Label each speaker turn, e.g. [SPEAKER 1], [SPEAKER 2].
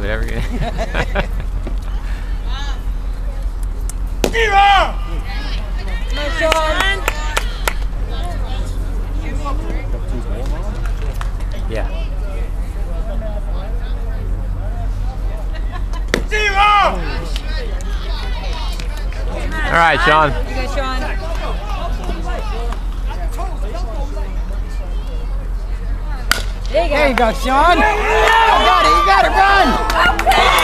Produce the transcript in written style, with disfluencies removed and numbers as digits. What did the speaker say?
[SPEAKER 1] whatever.
[SPEAKER 2] Nice Sean.
[SPEAKER 1] Yeah. All right, Sean.
[SPEAKER 2] You go, Sean. There you go, Sean. You got it, run!